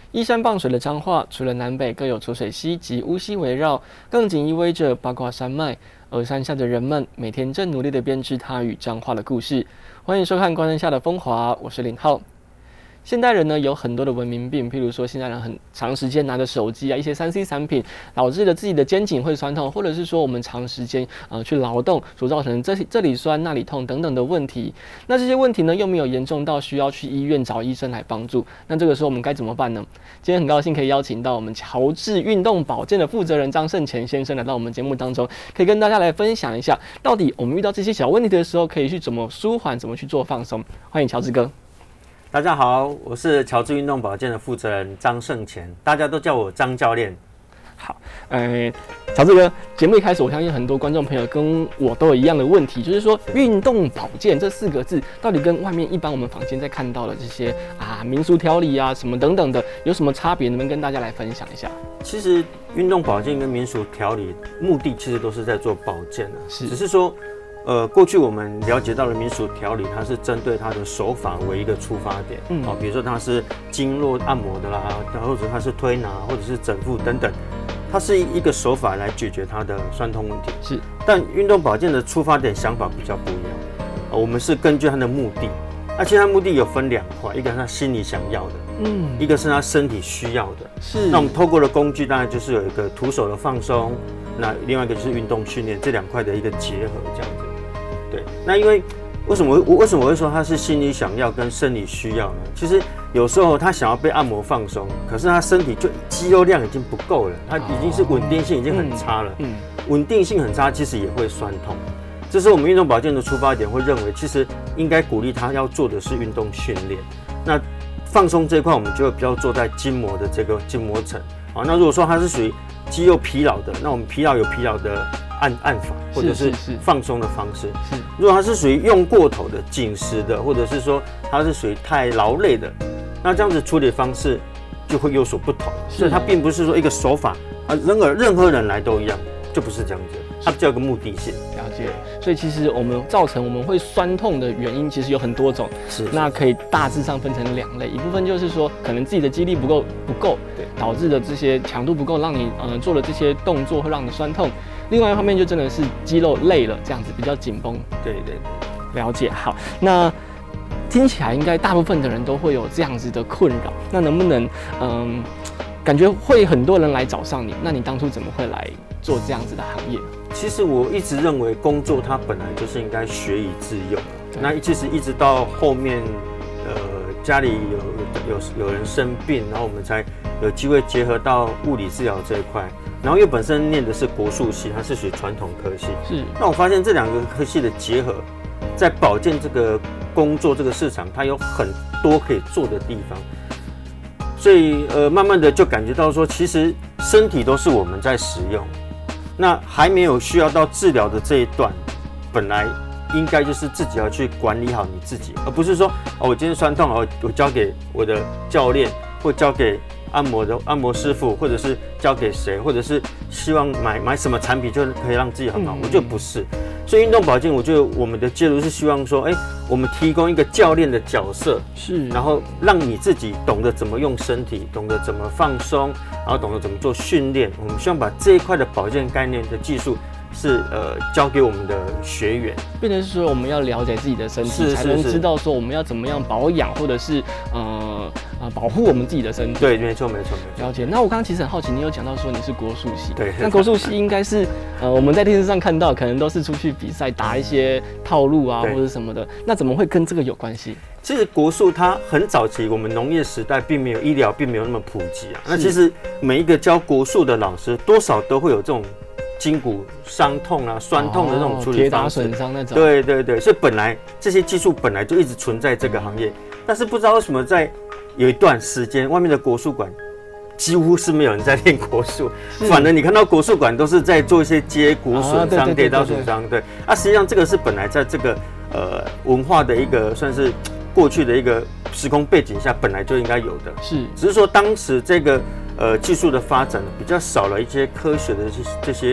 依山傍水的彰化，除了南北各有浊水溪及乌溪围绕，更紧依偎着八卦山脉。而山下的人们每天正努力地编织它与彰化的故事。欢迎收看《关山下的风华》，我是林浩。现代人呢有很多的文明病，譬如说现代人很长时间拿着手机啊，一些3C 产品导致了自己的肩颈会酸痛，或者是说我们长时间去劳动所造成这里酸那里痛等等的问题。那这些问题呢又没有严重到需要去医院找医生来帮助，那这个时候我们该怎么办呢？今天很高兴可以邀请到我们乔治运动保健的负责人张胜乾先生来到我们节目当中，可以跟大家来分享一下，到底我们遇到这些小问题的时候可以去怎么舒缓，怎么去做放松。欢迎乔治哥。 大家好，我是乔治运动保健的负责人张胜乾，大家都叫我张教练。 好，乔治哥，节目一开始，我相信很多观众朋友跟我都有一样的问题，就是说运动保健这4个字到底跟外面一般我们坊间在看到的这些民俗调理啊什么等等的有什么差别？能不能跟大家来分享一下？ 其实运动保健跟民俗调理目的其实都是在做保健的，只是说。过去我们了解到的民俗调理，它是针对它的手法为一个出发点，比如说它是经络按摩的啦，或者它是推拿，或者是整复等等，它是一个手法来解决它的酸痛问题。是，但运动保健的出发点想法比较不一样，我们是根据它的目的，而且它目的有分2块，一个是他心里想要的，一个是他身体需要的。是，那我们透过的工具当然就是有一个徒手的放松，那另外一个就是运动训练，这2块的一个结合这样子。对，那因为为什么我会说他是心理想要跟生理需要呢？其实有时候他想要被按摩放松，可是他身体就肌肉量已经不够了，他已经是稳定性已经很差了。稳定性很差，其实也会酸痛。这是我们运动保健的出发点，会认为其实应该鼓励他要做的是运动训练。那放松这一块，我们就会比较做在筋膜的这个筋膜层。好，那如果说它是属于肌肉疲劳的，那我们疲劳有疲劳的按法，或者是放松的方式。如果它是属于用过头的、紧实的，或者是说它是属于太劳累的，那这样子处理方式就会有所不同。所以它并不是说一个手法任何人来都一样，就不是这样子。它比较有个目的性。 了解。所以其实我们会酸痛的原因其实有很多种。那可以大致上分成2类，一部分就是说可能自己的肌力不够，导致的这些强度不够，让你做了这些动作会让你酸痛。另外一方面就真的是肌肉累了，这样子比较紧绷。对，了解。好，那听起来应该大部分的人都会有这样子的困扰。那能不能感觉会很多人来找上你？那你当初怎么会来做这样子的行业？ 其实我一直认为工作它本来就是应该学以致用。那其实一直到后面，家里有人生病，然后我们才有机会结合到物理治疗这一块。然后因为本身念的是国术系，它是属于传统科系。那我发现这2个科系的结合，在保健这个工作这个市场，它有很多可以做的地方。所以慢慢的就感觉到说，其实身体都是我们在使用，那还没有需要到治疗的这一段，本来应该就是自己要去管理好你自己，而不是说我今天酸痛我交给我的教练，或交给按摩师傅，或者是交给谁，或者是希望买什么产品就可以让自己很好。我觉得不是。所以运动保健，我觉得我们的介入是希望说，我们提供一个教练的角色，然后让你自己懂得怎么用身体，懂得怎么放松，然后懂得怎么做训练。我们希望把这一块的保健概念的技术是交给我们的学员， 变成是说我们要了解自己的身体，才能知道说我们要怎么样保养，或者是保护我们自己的身体。 对，没错。 了解。那我刚刚其实很好奇，你有讲到说你是国术系，对，那国术系应该是我们在电视上看到，可能都是出去比赛打一些套路啊或者什么的，那怎么会跟这个有关系？ 其实国术它很早期，我们农业时代并没有医疗，并没有那么普及啊。那其实每一个教国术的老师，多少都会有这种筋骨伤痛啊、酸痛的那种处理方式， 铁打损伤那种。 对，所以本来这些技术本来就一直存在这个行业，但是不知道为什么在有一段时间，外面的国术馆几乎是没有人在练国术，反而你看到国术馆都是在做一些接骨损伤、跌倒损伤。对，实际上这个是本来在这个文化的一个算是过去的一个时空背景下本来就应该有的，只是说当时这个技术的发展比较少了一些科学的这些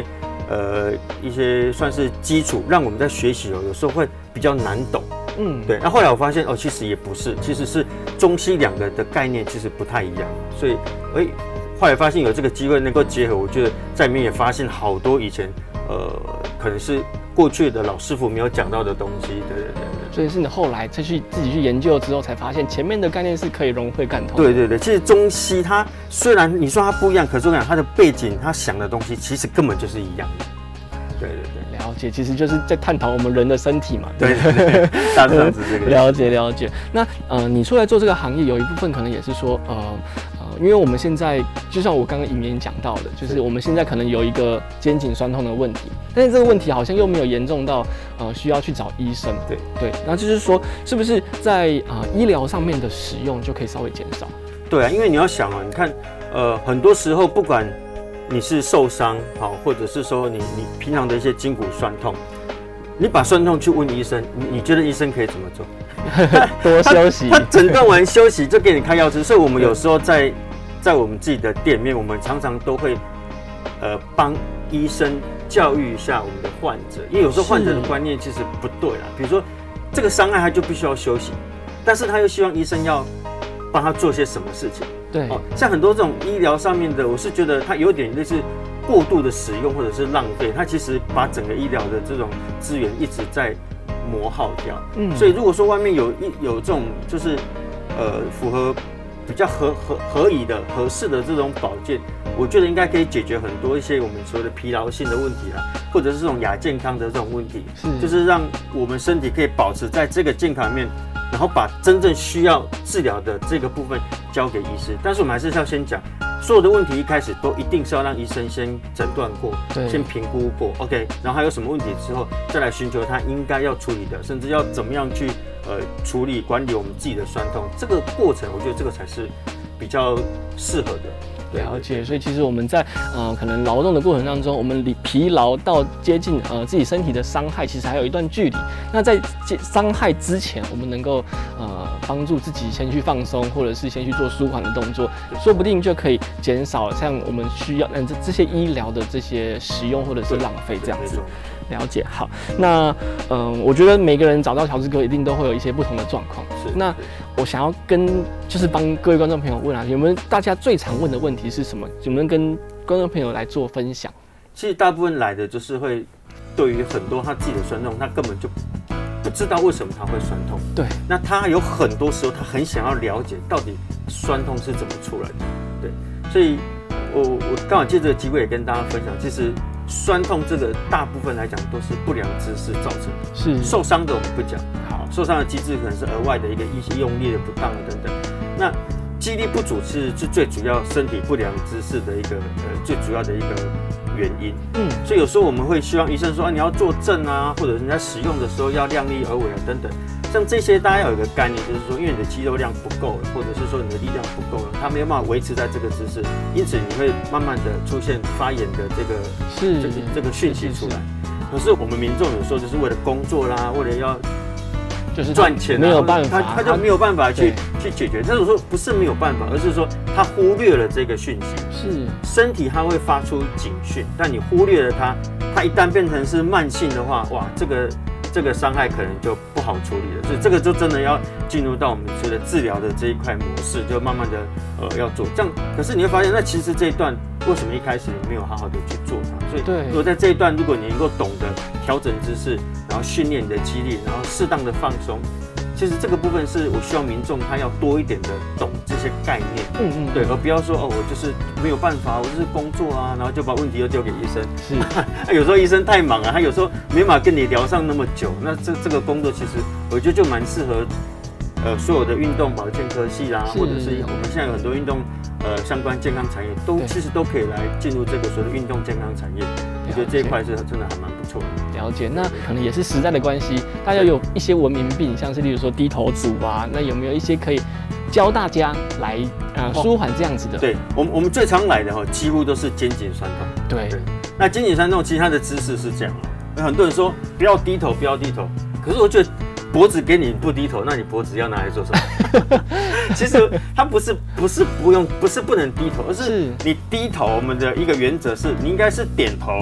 一些算是基础，让我们在学习有时候会比较难懂。对。那后来我发现其实也不是，其实是中西两个的概念其实不太一样，所以后来发现有这个机会能够结合，我觉得在里面也发现好多以前可能是过去的老师傅没有讲到的东西。对。 所以是你后来自己去研究之后，才发现前面的概念是可以融会贯通。 对，其实中西它虽然你说它不一样，可是我讲它的背景，它想的东西其实根本就是一样的。对， 了解，其实就是在探讨我们人的身体嘛。 对，大致上是这个。 了解。那你出来做这个行业，有一部分可能也是说因为我们现在就像我刚刚引言讲到的，就是我们现在可能有一个肩颈酸痛的问题，但是这个问题好像又没有严重到需要去找医生。对，那就是说是不是在医疗上面的使用就可以稍微减少？ 对啊，因为你要想你看很多时候不管你是受伤或者是说你平常的一些筋骨酸痛，你把酸痛去问医生，你觉得医生可以怎么做？ 多休息。 他诊断完休息就给你开药吃。所以我们有时候在我们自己的店面，我们常常都会帮医生教育一下我们的患者，因为有时候患者的观念其实不对啦。比如说这个伤害他就必须要休息，但是他又希望医生要帮他做些什么事情。 对， 像很多这种医疗上面的，我是觉得它有点类似过度的使用或者是浪费，它其实把整个医疗的这种资源一直在磨耗掉。所以如果说外面有这种就是符合比较合宜的合适的这种保健，我觉得应该可以解决很多一些我们所谓的疲劳性的问题啦，或者是这种亚健康的这种问题，就是让我们身体可以保持在这个健康里面，然后把真正需要治疗的这个部分交给医师。但是我们还是要先讲，所有的问题一开始都一定是要让医生先诊断过，先评估过 ，OK， 然后还有什么问题之后，再来寻求他应该要处理的，甚至要怎么样去处理管理我们自己的酸痛。这个过程，我觉得这个才是比较适合的。 了解，所以其实我们在可能劳动的过程当中，我们离疲劳到接近自己身体的伤害，其实还有一段距离。那在伤害之前，我们能够帮助自己先去放松，或者是先去做舒缓的动作，说不定就可以减少像我们需要这些医疗的这些使用或者是浪费这样子。了解，好，那我觉得每个人找到乔治哥一定都会有一些不同的状况。那我想要就是帮各位观众朋友问有没有大家最常问的问题是什么？有没有跟观众朋友来做分享？ 其实大部分来的就是会对于很多他自己的酸痛，他根本就不知道为什么他会酸痛。 对， 那他有很多时候他很想要了解到底酸痛是怎么出来的。对，所以我刚好借这个机会也跟大家分享，其实酸痛这个大部分来讲都是不良姿势造成的， 是受伤的我们不讲，好，受伤的机制可能是额外的一些用力的不当等等。那肌力不足是最主要身体不良姿势的一个最主要的一个原因。所以有时候我们会希望医生说你要坐正啊，或者人家使用的时候要量力而为啊等等。像这些大家要有一个概念，就是说因为你的肌肉量不够了，或者是说你的力量不够了，它没有办法维持在这个姿势，因此你会慢慢的出现发炎的这个讯息出来。可是我们民众有时候就是为了工作啦，为了要就是赚钱， 没有办法， 他就没有办法去解决。但是我说不是没有办法，而是说他忽略了这个讯息。是身体它会发出警讯，但你忽略了它一旦变成是慢性的话，哇，这个伤害可能就不好处理了。所以这个就真的要进入到我们说的治疗的这一块模式，就慢慢的要做这样。可是你会发现，那其实这一段为什么一开始你没有好好的去做它？所以如果在这一段，如果你能够懂得调整姿势，然后训练你的肌力，然后适当的放松，其实这个部分是我希望民众他要多一点的懂这些概念，对，而不要说我就是没有办法，我就是工作啊，然后就把问题又丢给医生。是，有时候医生太忙啊，他有时候没办法跟你聊上那么久。那这个工作其实我觉得就蛮适合所有的运动保健科系啦，或者是我们现在有很多运动相关健康产业其实都可以来进入这个所谓的运动健康产业。我觉得这一块是真的还蛮不错的。 了解，那可能也是时代的关系，大家有一些文明病，像是例如说低头族啊，那有没有一些可以教大家来舒缓这样子的？ 对，我们最常来的几乎都是肩颈酸痛。 对， 那肩颈酸痛其实它的姿势是这样很多人说不要低头，不要低头，可是我觉得脖子给你不低头，那你脖子要拿来做什么？其实它不是不能低头，而是你低头。我们的一个原则是，你应该是点头，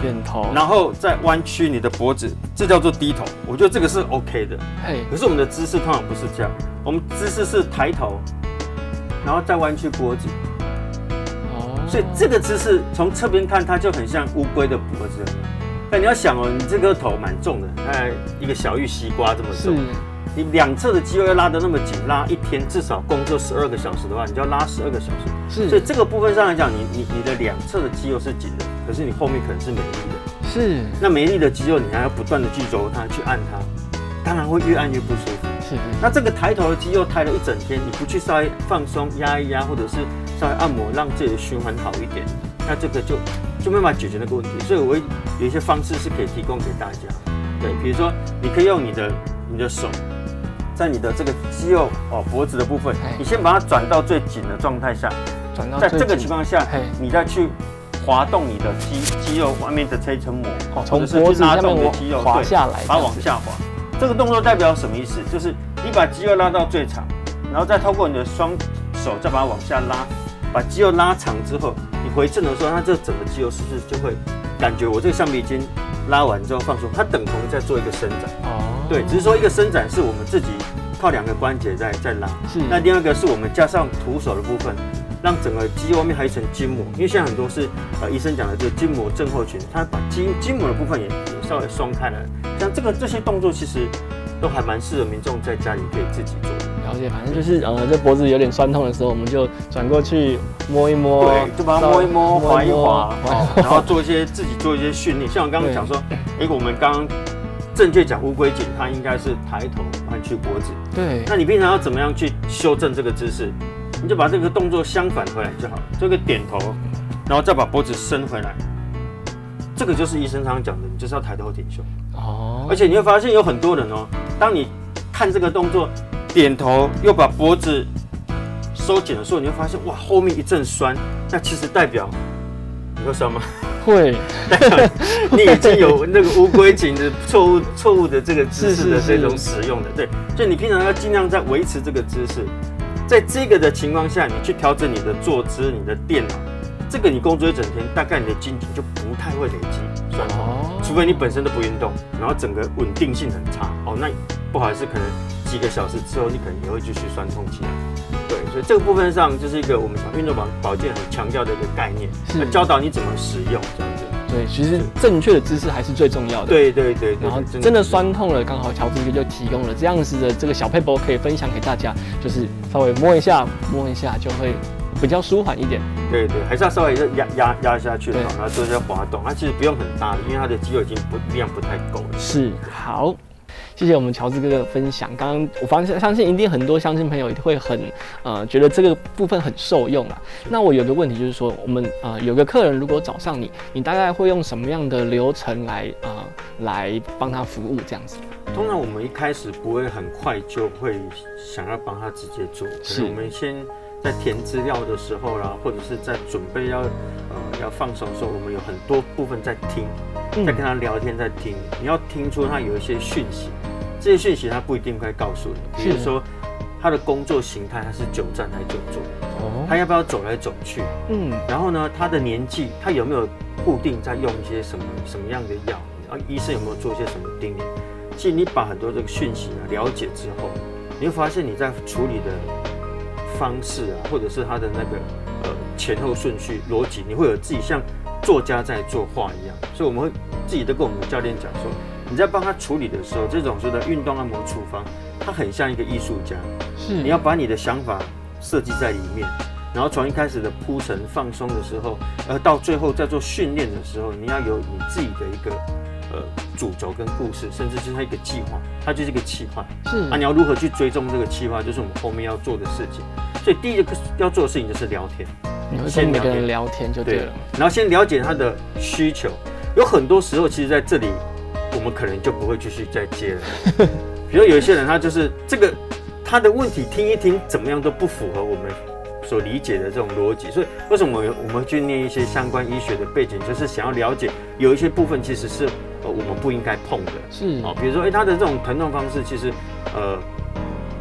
点头， 然后再弯曲你的脖子，这叫做低头。我觉得这个是 OK 的。可是我们的姿势通常不是这样，我们姿势是抬头，然后再弯曲脖子。所以这个姿势从侧边看，它就很像乌龟的脖子。但你要想哦，你这个头蛮重的，大概一个小玉西瓜这么重。你两侧的肌肉要拉得那么紧，拉一天至少工作12个小时的话，你就要拉12个小时。所以这个部分上来讲，你的两侧的肌肉是紧的，可是你后面可能是没力的。那没力的肌肉，你还要不断的去揉它，去按它，当然会越按越不舒服。那这个抬头的肌肉抬了一整天，你不去稍微放松压一压，或者是稍微按摩，让自己的循环好一点，那这个就没办法解决那个问题。所以我会有一些方式是可以提供给大家。对，比如说你可以用你的手，在你的这个肌肉脖子的部分，你先把它转到最紧的状态下，在这个情况下，你再去滑动你的肌肉外面的这一层膜， 从脖子下面肌肉滑下来， 把它往下滑。这个动作代表什么意思？就是你把肌肉拉到最长，然后再透过你的双手再把它往下拉，把肌肉拉长之后，你回正的时候，它这整个肌肉是不是就会感觉我这个橡皮筋拉完之后放松，它等同于在做一个伸展。对，只是说一个伸展是我们自己靠2个关节在拉，那另外一个是我们加上徒手的部分，让整个肌肉外面还有一层筋膜，因为现在很多是医生讲的这个筋膜症候群，它把筋膜的部分也稍微松开来。像这些动作其实都还蛮适合民众在家里可以自己做的。 了解，反正就是这脖子有点酸痛的时候，我们就转过去摸一摸， 对，就把它摸一摸，滑一滑，然后自己做一些训练。像我刚刚讲说，我们刚刚正确讲乌龟颈，它应该是抬头弯曲脖子。 对， 那你平常要怎么样去修正这个姿势？你就把这个动作相反回来就好，这个点头，然后再把脖子伸回来。这个就是医生常常讲的，你就是要抬头挺胸。而且你会发现有很多人当你看这个动作，点头又把脖子收紧的时候，你会发现哇，后面一阵酸，那其实代表你会酸吗？ 会， 你已经有那个乌龟颈的错误的这个姿势的这种使用的，对，所以你平常要尽量在维持这个姿势，在这个的情况下，你去调整你的坐姿、你的电脑，这个你工作一整天，大概你的筋颈就不太会累积酸痛，除非你本身都不运动，然后整个稳定性很差那不好意思，可能几个小时之后，你可能也会继续酸痛起来。对，所以这个部分上就是一个我们讲运动保健很强调的一个概念，教导你怎么使用这样子。 对，其实正确的姿势还是最重要的。 对。 然后真的酸痛了，刚好乔治哥就提供了这样子的这个小撇步可以分享给大家，就是稍微摸一下就会比较舒缓一点。 对，还是要稍微压下去，然后做一些滑动。它其实不用很大的，因为它的肌肉已经量不太够了。 是，好。谢谢我们乔治哥的分享。刚刚我相信一定很多乡亲朋友会很觉得这个部分很受用啦。那我有个问题就是说，我们有个客人如果找上你大概会用什么样的流程来帮他服务这样子？ 通常我们一开始不会很快就会想要帮他直接做，可能我们先在填资料的时候啦，或者是在准备要放手的时候，我们有很多部分在听，在跟他聊天，在听。你要听出他有一些讯息，这些讯息他不一定会告诉你。比如说他的工作形态，他是久站还是久坐，他要不要走来走去，然后呢，他的年纪，他有没有固定在用一些什么样的药，然后医生有没有做一些什么叮咛。其实你把很多这个讯息了解之后，你会发现你在处理的方式或者是他的那个前后顺序逻辑，你会有自己像作家在作画一样。所以我们会自己都跟我们的教练讲说，你在帮他处理的时候，这种说的运动按摩处方，它很像一个艺术家，你要把你的想法设计在里面，然后从一开始的铺陈放松的时候，到最后在做训练的时候，你要有你自己的一个主轴跟故事，甚至是它一个计划，它就是一个企划。你要如何去追踪这个企划，就是我们后面要做的事情。所以第一个要做的事情就是聊天， 你会跟每个人聊天就对了， 然后先了解他的需求。有很多时候，其实在这里我们可能就不会继续再接了。比如有一些人，他就是这个他的问题听一听，怎么样都不符合我们所理解的这种逻辑。所以为什么我们去念一些相关医学的背景，就是想要了解有一些部分其实是我们不应该碰的。 是比如说他的这种疼痛方式，其实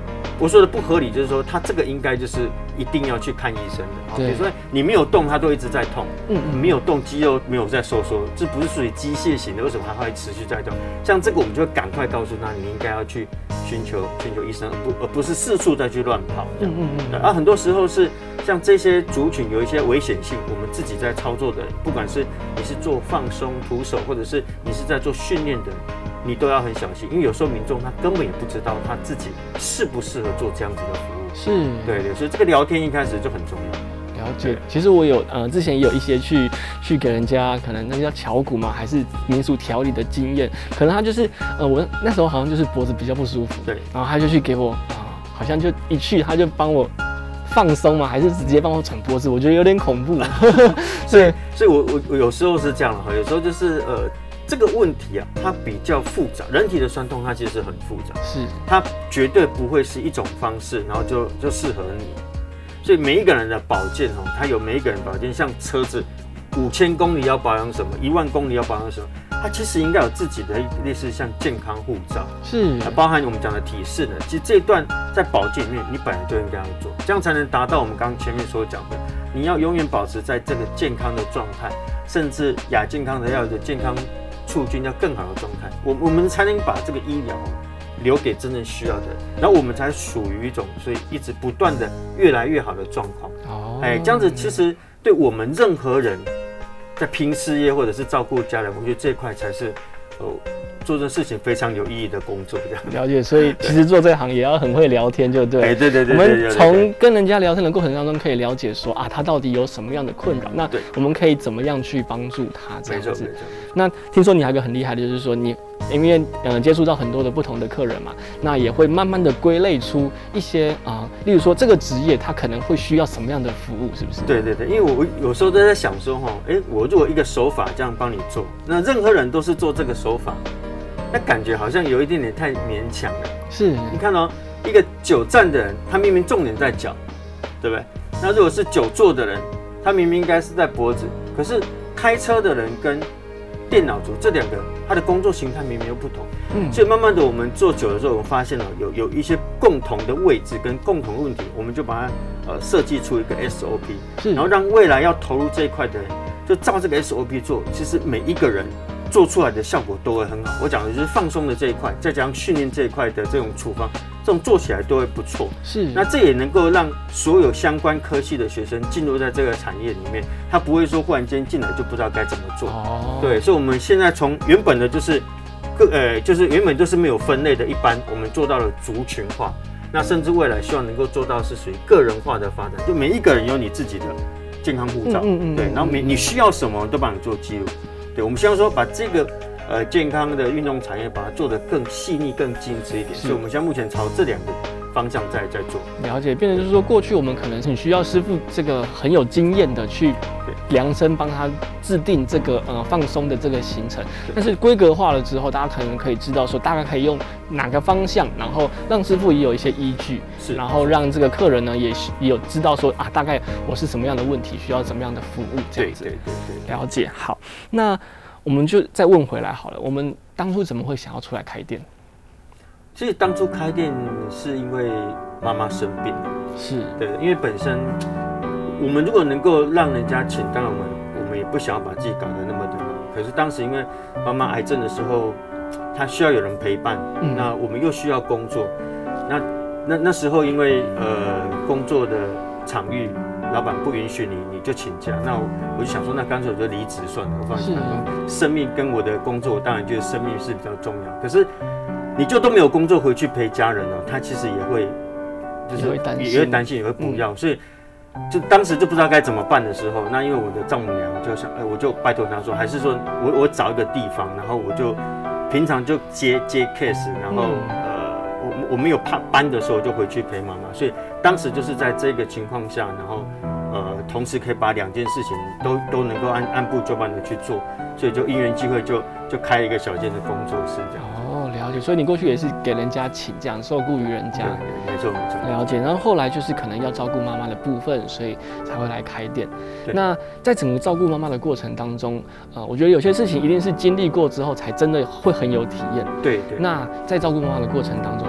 我说的不合理，就是说他这个应该就是一定要去看医生的。比如说你没有动，他都一直在痛，没有动，肌肉没有在收缩，这不是属于机械型的，为什么还会持续在动？像这个，我们就会赶快告诉他，你应该要去寻求医生，而不是四处再去乱跑。很多时候是像这些族群有一些危险性，我们自己在操作的，不管是你是做放松、徒手，或者是你是在做训练的，你都要很小心，因为有时候民众他根本也不知道他自己适不适合做这样子的服务。 是， 对，所以这个聊天一开始就很重要。 了解，其实我有之前也有一些去给人家可能那叫敲鼓嘛，还是民俗调理的经验，可能他就是我那时候好像就是脖子比较不舒服，对，然后他就去给我好像就一去他就帮我放松嘛，还是直接帮我转脖子，我觉得有点恐怖。 所以我有时候是这样的哈，有时候就是这个问题啊，它比较复杂。人体的酸痛它其实很复杂，是它绝对不会是一种方式，然后就适合你。所以每一个人的保健哦，它有每一个人保健，像车子5000公里要保养什么，10000公里要保养什么，它其实应该有自己的类似像健康护照，是包含我们讲的体适能。其实这一段在保健里面，你本来就应该要做，这样才能达到我们刚刚前面所讲的，你要永远保持在这个健康的状态，甚至亚健康的要有的健康促进要更好的状态，我们才能把这个医疗留给真正需要的人，然后我们才属于一种所以一直不断的越来越好的状况。这样子其实对我们任何人在拼事业或者是照顾家人，我觉得这一块才是做这事情非常有意义的工作。这样了解，所以其实做这行也要很会聊天，就对。 对。 我们从跟人家聊天的过程当中，可以了解说他到底有什么样的困扰，那我们可以怎么样去帮助他这样子。那听说你还有一个很厉害的，就是说你因为接触到很多的不同的客人嘛，那也会慢慢的归类出一些例如说这个职业他可能会需要什么样的服务，是不是？ 对，因为我有时候都在想说我如果一个手法这样帮你做，那任何人都是做这个手法。那感觉好像有一点点太勉强了。是，你看一个久站的人，他明明重点在脚，对不对？那如果是久坐的人，他明明应该是在脖子，可是开车的人跟电脑族这两个，他的工作形态明明又不同。所以慢慢的我们做久的时候，我们发现了有一些共同的位置跟共同的问题，我们就把它设计出一个 SOP， 然后让未来要投入这一块的人，就照这个 SOP 做。其实每一个人做出来的效果都会很好。我讲的就是放松的这一块，再加上训练这一块的这种处方，这种做起来都会不错。是，那这也能够让所有相关科系的学生进入在这个产业里面，他不会说忽然间进来就不知道该怎么做。对，所以我们现在从原本的就是就是原本就是没有分类的，一般我们做到了族群化，那甚至未来希望能够做到是属于个人化的发展，就每一个人有你自己的健康护照，对，然后你需要什么都帮你做记录。对，我们希望说把这个健康的运动产业把它做得更细腻、更精致一点，所以我们现在目前朝这两个方向在做。 了解，变成就是说，过去我们可能很需要师傅这个很有经验的去量身帮他制定这个放松的这个行程，但是规格化了之后，大家可能可以知道说大概可以用哪个方向，然后让师傅也有一些依据，然后让这个客人呢也有知道说大概我是什么样的问题，需要什么样的服务这样子。对，了解。好，那我们就再问回来好了，我们当初怎么会想要出来开店？ 其实当初开店是因为妈妈生病了，是对，因为本身我们如果能够让人家请，当然我们也不想要把自己搞得那么的忙。可是当时因为妈妈癌症的时候，她需要有人陪伴，那我们又需要工作，那时候因为工作的场域老板不允许你就请假，那我就想说，那干脆我就离职算了。我放心，生命跟我的工作，我当然觉得生命是比较重要。可是你就都没有工作回去陪家人哦，他其实也会就是也会担心，也会不要，所以就当时就不知道该怎么办的时候，那因为我的丈母娘就想，我就拜托她说，还是说我找一个地方，然后我就平常就接 case， 然后我没有班的时候就回去陪妈妈，所以当时就是在这个情况下，然后同时可以把两件事情都能够按部就班的去做，所以就因缘际会就开了一个小间的工作室这样。 了解，所以你过去也是给人家请这样，受雇于人家。 没错。 了解，然后后来就是可能要照顾妈妈的部分，所以才会来开店。那在整个照顾妈妈的过程当中，我觉得有些事情一定是经历过之后，才真的会很有体验。对。那在照顾妈妈的过程当中，有没有让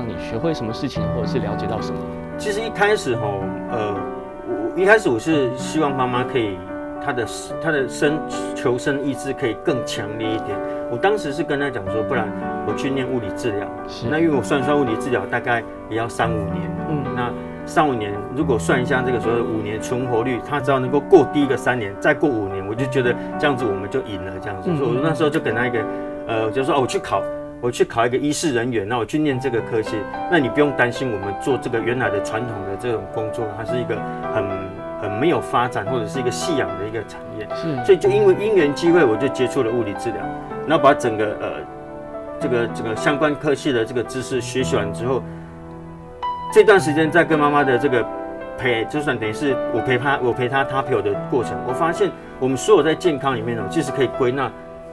你学会什么事情，或者是了解到什么？ 其实一开始我是希望妈妈可以她的求生意志可以更强烈一点。我当时是跟她讲说，不然我去念物理治疗。那因为我算物理治疗大概也要3-5年，那3-5年如果算一下这个所谓的5年存活率，他只要能够过第一个3年，再过5年，我就觉得这样子我们就赢了这样子。所以我那时候就给他一个就说我去考一个医事人员，那我去念这个科系，那你不用担心我们做这个原来的传统的这种工作，它是一个很没有发展或者是一个夕阳的一个产业。所以就因为因缘机会，我就接触了物理治疗，然后把整个这个相关科系的这个知识学习完之后，这段时间在跟妈妈的这个就算等于是我陪她陪我的过程，我发现我们所有在健康里面其实可以归纳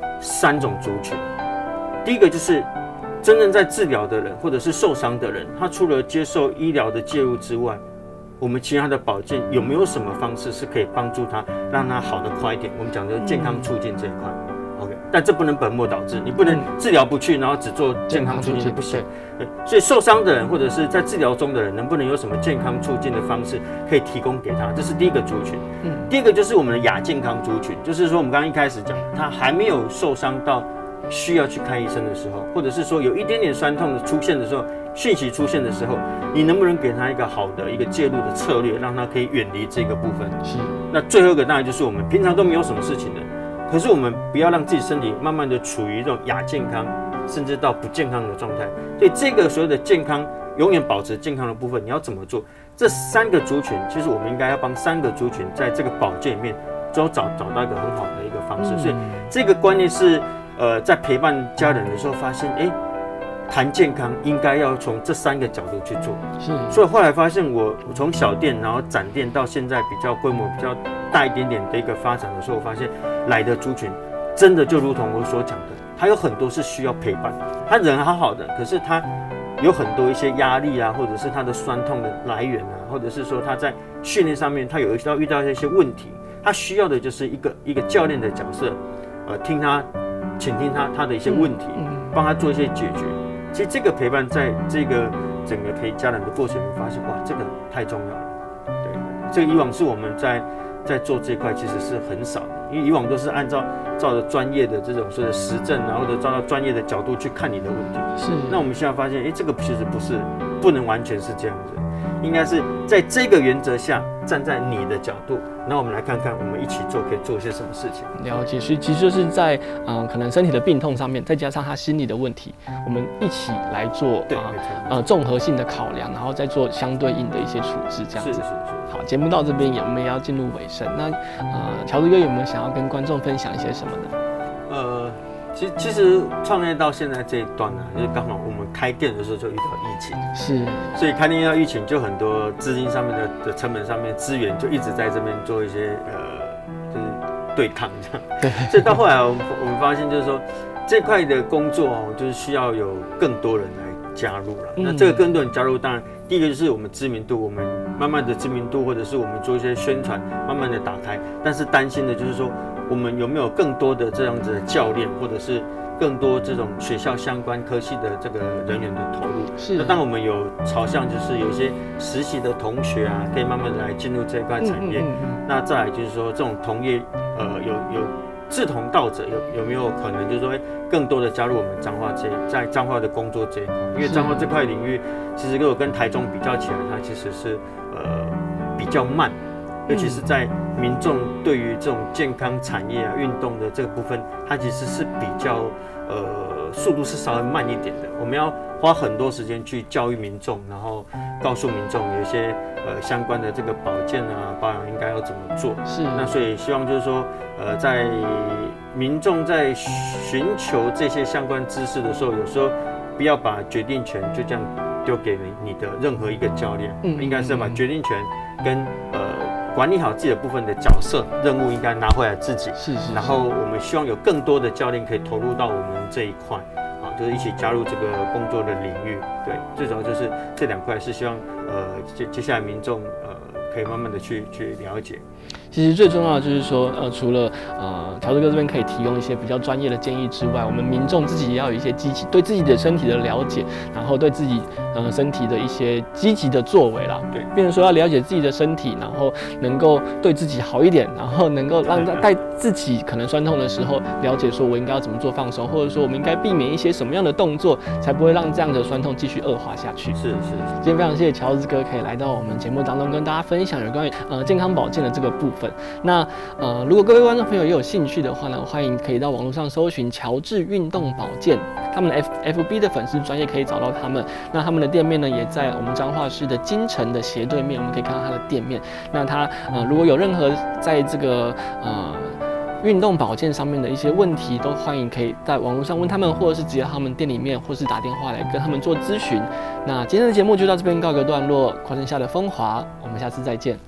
3种族群。第一个就是真正在治疗的人，或者是受伤的人，他除了接受医疗的介入之外，我们其他的保健有没有什么方式是可以帮助他，让他好得快一点？我们讲的健康促进这一块。OK， 但这不能本末倒置，你不能治疗不去，然后只做健康促进不行。所以受伤的人或者是在治疗中的人，能不能有什么健康促进的方式可以提供给他？这是第一个族群。第二个就是我们的亚健康族群，就是说我们刚刚一开始讲，他还没有受伤到需要去看医生的时候，或者是说有一点点酸痛的出现的时候，讯息出现的时候，你能不能给他一个好的一个介入的策略，让他可以远离这个部分？那最后一个当然就是我们平常都没有什么事情的，可是我们不要让自己身体慢慢的处于这种亚健康，甚至到不健康的状态。所以这个所谓的健康，永远保持健康的部分，你要怎么做？这3个族群，其实我们应该要帮3个族群在这个保健里面都找到一个很好的一个方式。所以这个观念是在陪伴家人的时候发现，谈健康应该要从这3个角度去做。所以后来发现我从小店，然后展店到现在比较规模比较大一点点的一个发展的时候，我发现来的族群真的就如同我所讲的，他有很多是需要陪伴，他人好好的，可是他有很多一些压力啊，或者是他的酸痛的来源啊，或者是说他在训练上面他遇到一些问题，他需要的就是一个教练的角色，倾听他的一些问题，帮他做一些解决。其实这个陪伴在这个整个陪家人的过程里面，发现哇，这个太重要了。对，这个以往是我们在做这一块其实是很少的，因为以往都是照着专业的这种所谓的实证啊，或者照着专业的角度去看你的问题。那我们现在发现，这个其实不能完全是这样子，应该是在这个原则下站在你的角度，那我们来看看我们一起做可以做一些什么事情。 了解，所以其实就是在可能身体的病痛上面，再加上他心理的问题，我们一起来做综合性的考量，然后再做相对应的一些处置，这样子。好，节目到这边我们也要进入尾声。那乔治哥有没有想要跟观众分享一些什么呢？ 其实创业到现在这一段呢，就是刚好我们开店的时候就遇到疫情，所以开店遇到疫情，就很多资金上面的成本上面资源就一直在这边做一些就是对抗这样。对，所以到后来我们发现就是说这块的工作就是需要有更多人来加入了。那这个更多人加入，当然第一个就是我们知名度，我们慢慢的知名度，或者是我们做一些宣传，慢慢的打开。但是担心的就是说，我们有没有更多的这样子的教练，或者是更多这种学校相关科系的这个人员的投入？那当我们有朝向就是有一些实习的同学啊，可以慢慢的来进入这一块产业。那再来就是说，这种同业有志同道者有没有可能就是说更多的加入我们彰化在彰化的工作这一块？因为彰化这块领域，其实如果跟台中比较起来，它其实是比较慢。尤其是在民众对于这种健康产业啊、运动的这个部分，它其实是比较速度是稍微慢一点的。我们要花很多时间去教育民众，然后告诉民众有一些相关的这个保健啊、保养应该要怎么做。那所以希望就是说，在民众在寻求这些相关知识的时候，有时候不要把决定权就这样丢给你的任何一个教练，应该是要把决定权跟管理好自己的部分的角色任务应该拿回来自己，然后我们希望有更多的教练可以投入到我们这一块，就是一起加入这个工作的领域。对，最主要就是这2块是希望接下来民众可以慢慢的去了解。 其实最重要的就是说，除了乔治哥这边可以提供一些比较专业的建议之外，我们民众自己也要有一些对自己的身体的了解，然后对自己身体的一些积极的作为啦。对，变成说要了解自己的身体，然后能够对自己好一点，然后能够让在自己可能酸痛的时候，了解说我应该要怎么做放松，或者说我们应该避免一些什么样的动作，才不会让这样的酸痛继续恶化下去。是。今天非常谢谢乔治哥可以来到我们节目当中跟大家分享有关于健康保健的这个部分。那如果各位观众朋友也有兴趣的话呢，欢迎可以到网络上搜寻乔治运动保健，他们的 FB 的粉丝专页可以找到他们。那他们的店面呢，也在我们彰化市的金城的斜对面，我们可以看到他的店面。那他如果有任何在这个运动保健上面的一些问题，都欢迎可以在网络上问他们，或者是直接到他们店里面，或是打电话来跟他们做咨询。那今天的节目就到这边告个段落，夸天下的风华，我们下次再见。